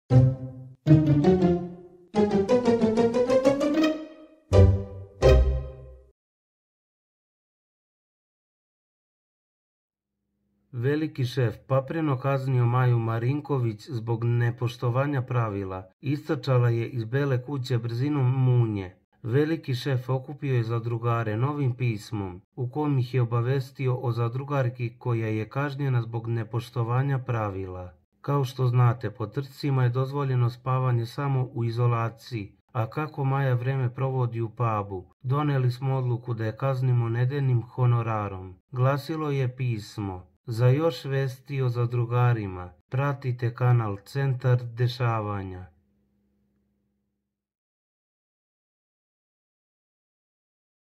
Veliki šef papreno kaznio Maju Marinković zbog nepoštovanja pravila. Istrčala je iz Bele kuće brzinom munje. Veliki šef okupio je zadrugare novim pismom, u kom ih je obavestio o zadrugarki koja je kažnjena zbog nepoštovanja pravila. Kao što znate, po trcima je dozvoljeno spavanje samo u izolaciji, a kako Maja vreme provodi u pubu, doneli smo odluku da je kaznimo nedeljnim honorarom. Glasilo je pismo: za još vesti o zadrugarima, pratite kanal Centar dešavanja.